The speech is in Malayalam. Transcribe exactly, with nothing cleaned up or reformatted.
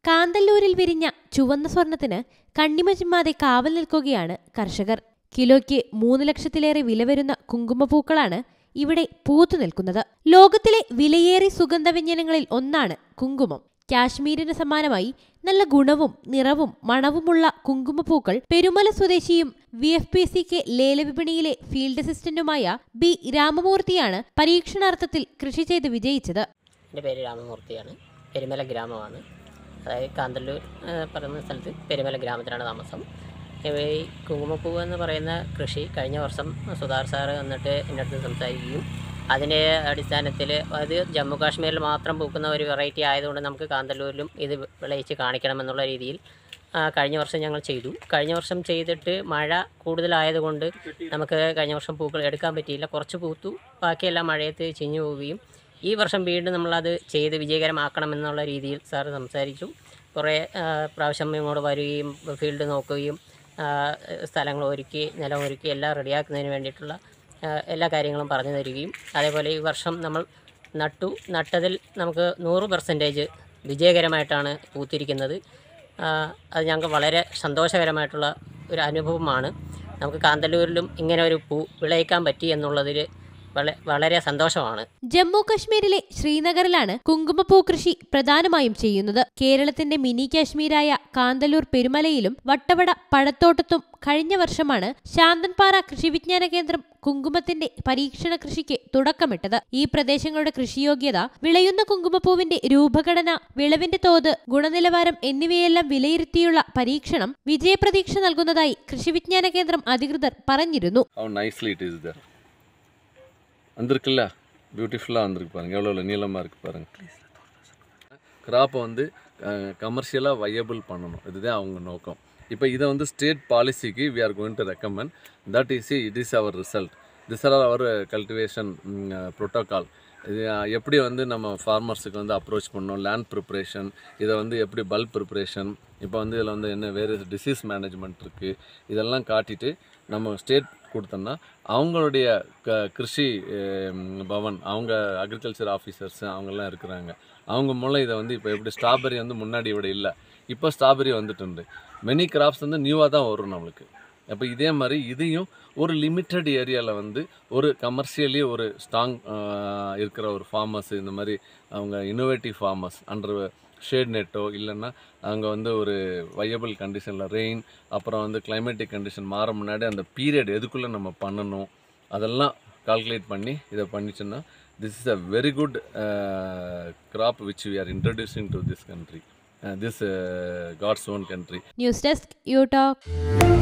കാന്തല്ലൂരിൽ വിരിഞ്ഞ ചുവന്ന സ്വർണത്തിന് കണ്ണിമ ചിമ്മാതെ കാവൽ നിൽക്കുകയാണ് കർഷകർ. കിലോയ്ക്ക് മൂന്ന് ലക്ഷത്തിലേറെ വില വരുന്ന കുങ്കുമപ്പൂക്കളാണ് ഇവിടെ പൂത്തു നിൽക്കുന്നത്. ലോകത്തിലെ വിലയേറിയ സുഗന്ധവ്യഞ്ജനങ്ങളിൽ ഒന്നാണ് കുങ്കുമം. കാശ്മീരിന് സമാനമായി നല്ല ഗുണവും നിറവും മണവുമുള്ള കുങ്കുമപ്പൂക്കൾ പെരുമല സ്വദേശിയും V F P C K ലേലവിപണിയിലെ ഫീൽഡ് അസിസ്റ്റന്റുമായ ബി രാമമൂർത്തിയാണ് പരീക്ഷണാർത്ഥത്തിൽ കൃഷി ചെയ്ത് വിജയിച്ചത്. എൻ്റെ പേര് രാമമൂർത്തിയാണ്. പെരുമല ഗ്രാമമാണ്. അതായത് കാന്തല്ലൂർ പറയുന്ന സ്ഥലത്ത് പെരുമല ഗ്രാമത്തിലാണ് താമസം. ഈ കുങ്കുമപ്പൂവ് എന്ന് പറയുന്ന കൃഷി കഴിഞ്ഞ വർഷം സുധാർ സാറ് വന്നിട്ട് എൻ്റെ അടുത്ത് സംസാരിക്കുകയും അതിൻ്റെ അടിസ്ഥാനത്തിൽ അത് ജമ്മു കാശ്മീരിൽ മാത്രം പൂക്കുന്ന ഒരു വെറൈറ്റി ആയതുകൊണ്ട് നമുക്ക് കാന്തല്ലൂരിലും ഇത് വിളയിച്ച് കാണിക്കണമെന്നുള്ള രീതിയിൽ കഴിഞ്ഞ വർഷം ഞങ്ങൾ ചെയ്തു. കഴിഞ്ഞ വർഷം ചെയ്തിട്ട് മഴ കൂടുതലായതുകൊണ്ട് നമുക്ക് കഴിഞ്ഞ വർഷം പൂക്കൾ എടുക്കാൻ പറ്റിയില്ല. കുറച്ച് പൂത്തു, ബാക്കിയെല്ലാം മഴയത്ത് ചീഞ്ഞു പോവുകയും ഈ വർഷം വീണ്ടും നമ്മളത് ചെയ്ത് വിജയകരമാക്കണമെന്നുള്ള രീതിയിൽ സാറ് സംസാരിച്ചു. കുറേ പ്രാവശ്യം ഇങ്ങോട്ട് വരികയും ഫീൽഡ് നോക്കുകയും സ്ഥലങ്ങൾ ഒരുക്കി നിലം ഒരുക്കി എല്ലാം റെഡിയാക്കുന്നതിന് വേണ്ടിയിട്ടുള്ള എല്ലാ കാര്യങ്ങളും പറഞ്ഞു തരികയും അതേപോലെ ഈ വർഷം നമ്മൾ നട്ടു നട്ടതിൽ നമുക്ക് നൂറ് പെർസെൻറ്റേജ് വിജയകരമായിട്ടാണ് പൂത്തിരിക്കുന്നത്. അത് ഞങ്ങൾക്ക് വളരെ സന്തോഷകരമായിട്ടുള്ള ഒരു അനുഭവമാണ്. നമുക്ക് കാന്തല്ലൂരിലും ഇങ്ങനെ ഒരു പൂ വിളയിക്കാൻ പറ്റി എന്നുള്ളതിൽ വളരെ സന്തോഷമാണ്. ജമ്മു കശ്മീരിലെ ശ്രീനഗറിലാണ് കുങ്കുമപ്പൂ കൃഷി പ്രധാനമായും ചെയ്യുന്നത്. കേരളത്തിന്റെ മിനി കാശ്മീരായ കാന്തല്ലൂർ പെരുമലയിലും വട്ടവട പഴത്തോട്ടത്തും കഴിഞ്ഞ വർഷമാണ് ശാന്തൻപാറ കൃഷി വിജ്ഞാന കേന്ദ്രം കുങ്കുമത്തിന്റെ പരീക്ഷണ കൃഷിക്ക് തുടക്കമിട്ടത്. ഈ പ്രദേശങ്ങളുടെ കൃഷിയോഗ്യത, വിളയുന്ന കുങ്കുമപ്പൂവിന്റെ രൂപഘടന, വിളവിന്റെ തോത്, ഗുണനിലവാരം എന്നിവയെല്ലാം വിലയിരുത്തിയുള്ള പരീക്ഷണം വിജയപ്രതീക്ഷ നൽകുന്നതായി കൃഷി വിജ്ഞാന കേന്ദ്രം അധികൃതർ പറഞ്ഞിരുന്നു. வந்திருக்குல்ல பியூட்டிஃபுல்லாக வந்திருக்கு பாருங்கள், எவ்வளோ நீளமாக இருக்குது பாருங்கள். கிராப்பை வந்து கமர்ஷியலாக வையபிள் பண்ணணும், இதுதான் அவங்க நோக்கம். இப்போ இதை வந்து ஸ்டேட் பாலிசிக்கு we are going to recommend that is it is our result. This are our cultivation protocol. இது எப்படி வந்து நம்ம ஃபார்மர்ஸுக்கு வந்து அப்ரோச் பண்ணணும், லேண்ட் ப்ரிப்ரேஷன், இதை வந்து எப்படி பல்க் ப்ரிப்ரேஷன், இப்போ வந்து இதில் வந்து என்ன வேறு டிசீஸ் மேனேஜ்மெண்ட் இருக்குது, இதெல்லாம் காட்டிட்டு நம்ம ஸ்டேட் கொடுத்தோம்னா அவங்களுடைய க கிருஷி பவன், அவங்க அக்ரிகல்ச்சர் ஆஃபீஸர்ஸ் அவங்கெல்லாம் இருக்கிறாங்க. அவங்க மூலம் இதை வந்து இப்போ எப்படி ஸ்ட்ராபெரி வந்து முன்னாடி விட இல்லை, இப்போ ஸ்ட்ராபெரி வந்துட்டு மெனி கிராப்ஸ் வந்து நியூவாக தான் வரும் நம்மளுக்கு. அப்போ இதே மாதிரி இதையும் ஒரு லிமிட்டட் ஏரியாவில் வந்து ஒரு கமர்ஷியலி ஒரு ஸ்ட்ராங் இருக்கிற ஒரு ஃபார்மர்ஸ், இந்த மாதிரி அவங்க இன்னோவேட்டிவ் ஃபார்மர்ஸ் அண்டர் ஷேட் நெட்டோ இல்லைன்னா அங்கே வந்து ஒரு வையபிள் கண்டிஷனில் ரெயின், அப்புறம் வந்து கிளைமேட்டிக் கண்டிஷன் மாற முன்னாடி அந்த பீரியட் எதுக்குள்ளே நம்ம பண்ணணும் அதெல்லாம் கால்குலேட் பண்ணி இதை பண்ணிச்சோன்னா this is a very good crop which we are introducing to this country, uh, this uh, God's own country. News Desk, You Talk.